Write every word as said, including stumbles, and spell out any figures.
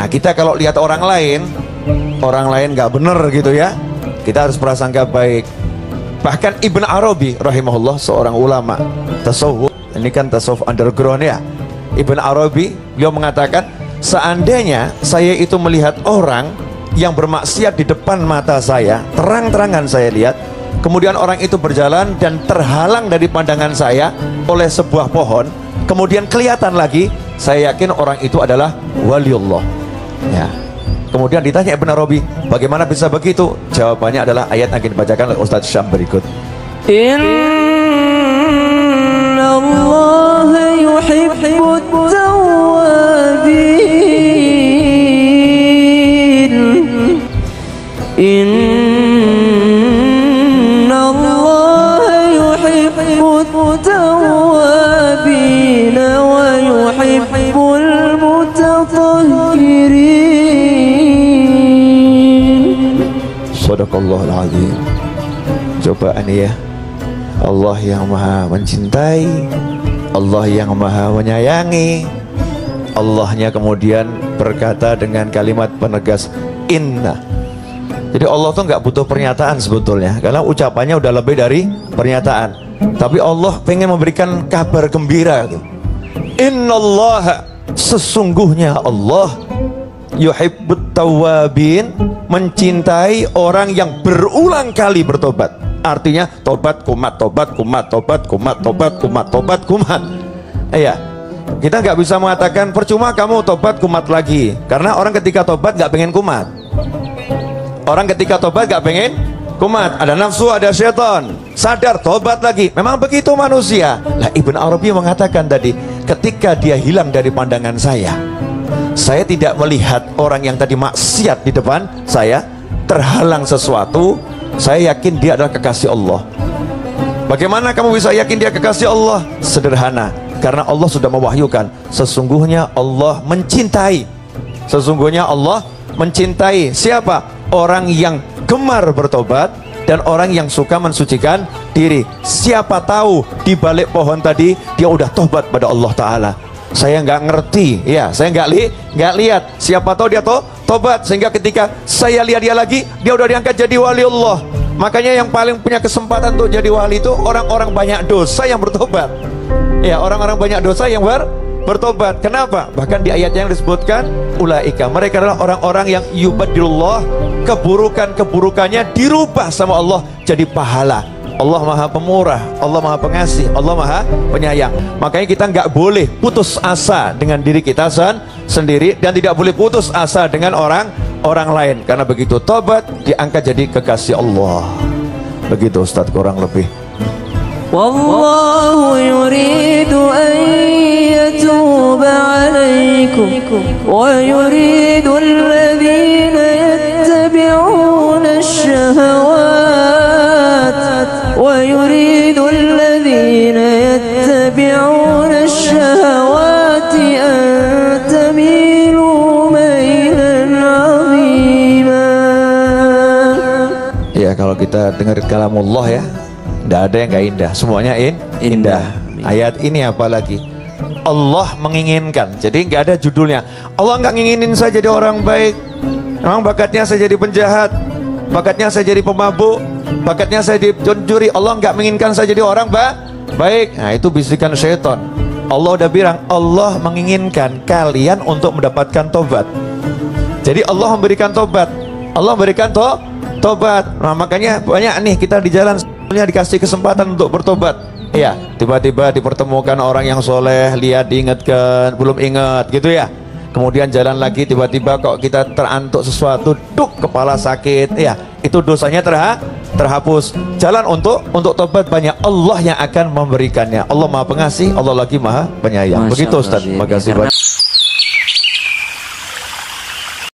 Nah, kita kalau lihat orang lain, orang lain nggak bener gitu ya, kita harus prasangka baik. Bahkan Ibn Arabi rahimahullah, seorang ulama tasawuf, ini kan tasawuf underground ya. Ibn Arabi, beliau mengatakan, seandainya saya itu melihat orang yang bermaksiat di depan mata saya, terang-terangan saya lihat, kemudian orang itu berjalan dan terhalang dari pandangan saya oleh sebuah pohon, kemudian kelihatan lagi, saya yakin orang itu adalah waliullah ya. Kemudian ditanya Ibn Arabi, bagaimana bisa begitu? Jawabannya adalah ayat yang akan dibacakan oleh Ustaz Syam berikut. Inna Allah yuhibbut tawwabin. Inna Allah yuhibbut tawwabin wa yuhibbul mutatahhirin. Sadaqallahul azim. Cobaan ya, Allah yang maha mencintai, Allah yang maha menyayangi, Allahnya kemudian berkata dengan kalimat penegas inna. Jadi Allah tuh nggak butuh pernyataan sebetulnya, karena ucapannya udah lebih dari pernyataan. Tapi Allah pengen memberikan kabar gembira gitu. Innallaha, sesungguhnya Allah, yuhibbut tawwabin, mencintai orang yang berulang kali bertobat. Artinya tobat kumat, tobat kumat, tobat kumat, tobat kumat, tobat kumat. Iya, kita nggak bisa mengatakan percuma kamu tobat kumat lagi, karena orang ketika tobat nggak pengen kumat. Orang ketika tobat nggak pengen kumat, ada nafsu, ada syaitan, sadar tobat lagi. Memang begitu manusia. Lah Ibn Arabi mengatakan tadi, ketika dia hilang dari pandangan saya, saya tidak melihat orang yang tadi maksiat di depan saya, terhalang sesuatu, saya yakin dia adalah kekasih Allah. Bagaimana kamu bisa yakin dia kekasih Allah? Sederhana, karena Allah sudah mewahyukan, sesungguhnya Allah mencintai. Sesungguhnya Allah mencintai siapa? Orang yang gemar bertobat dan orang yang suka mensucikan diri. Siapa tahu di balik pohon tadi dia udah tobat pada Allah Ta'ala. Saya nggak ngerti, ya, saya nggak li, nggak lihat. Siapa tahu dia to, tobat, sehingga ketika saya lihat dia lagi, dia udah diangkat jadi wali Allah. Makanya yang paling punya kesempatan untuk jadi wali itu orang-orang banyak dosa yang bertobat. Ya, orang-orang banyak dosa yang ber, bertobat. Kenapa? Bahkan di ayat yang disebutkan, ulaika, mereka adalah orang-orang yang yubadilullah, keburukan-keburukannya dirubah sama Allah jadi pahala. Allah maha pemurah, Allah maha pengasih, Allah maha penyayang. Makanya kita nggak boleh putus asa dengan diri kita sen sendiri, dan tidak boleh putus asa dengan orang orang lain, karena begitu tobat diangkat jadi kekasih Allah. Begitu Ustadz, kurang lebih. Wallahu yuridu an yatuba alaikum wa yuridu alladhina yattabi'una ash-shahawat wa yuridu alladhina yattabi'una ash-shahawati an tamilu mailan 'azima. Ya, kalau kita dengar kalamullah ya, tidak ada yang gak indah, semuanya in, indah. Ayat ini apalagi Allah menginginkan, jadi nggak ada judulnya. Allah nggak nginginin saya jadi orang baik. Memang bakatnya saya jadi penjahat, bakatnya saya jadi pemabuk, bakatnya saya jadi pencuri. Allah nggak menginginkan saya jadi orang ba baik. Nah, itu bisikan syaitan. Allah udah bilang, Allah menginginkan kalian untuk mendapatkan tobat. Jadi Allah memberikan tobat, Allah memberikan to tobat. Nah, makanya banyak nih kita di jalan dikasih kesempatan untuk bertobat. Iya, tiba-tiba dipertemukan orang yang soleh, lihat, diingatkan, belum ingat gitu ya. Kemudian jalan lagi, tiba-tiba kok kita terantuk sesuatu, duk, kepala sakit, ya, itu dosanya terha terhapus. Jalan untuk untuk tobat banyak, Allah yang akan memberikannya. Allah maha pengasih, Allah lagi maha penyayang. Begitu Ustaz, terima kasih banyak.